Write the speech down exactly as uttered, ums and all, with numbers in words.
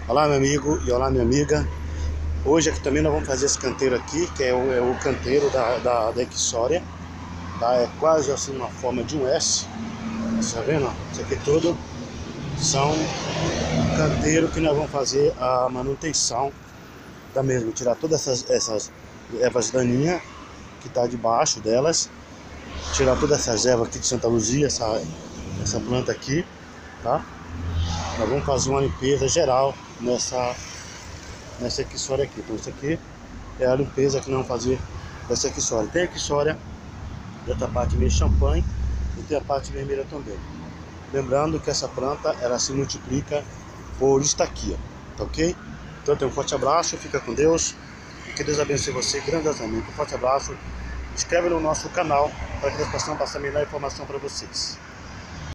Olá, meu amigo e olá, minha amiga. Hoje aqui também nós vamos fazer esse canteiro aqui, que é o, é o canteiro da, da, da Xória, tá? É quase assim uma forma de um S. Você tá vendo? Isso aqui tudo são canteiro que nós vamos fazer a manutenção da mesma. Tirar todas essas, essas ervas daninhas que tá debaixo delas. Tirar todas essas ervas aqui de Santa Luzia, essa, essa planta aqui, tá? Nós vamos fazer uma limpeza geral nessa nessa Xória aqui. Então isso aqui é a limpeza que nós vamos fazer dessa Xória. Tem a Xória dessa parte meio champanhe e tem a parte vermelha também. Lembrando que essa planta ela se multiplica por estaquia, tá ok? Então tem um forte abraço, fica com Deus e que Deus abençoe você grandiosamente. Um forte abraço, inscreve no nosso canal para que nós possamos passar a melhor informação para vocês.